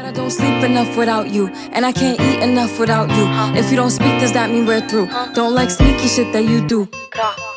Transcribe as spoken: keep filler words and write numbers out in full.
I don't sleep enough without you, and I can't eat enough without you. If you don't speak, does that mean we're through? Don't like sneaky shit that you do.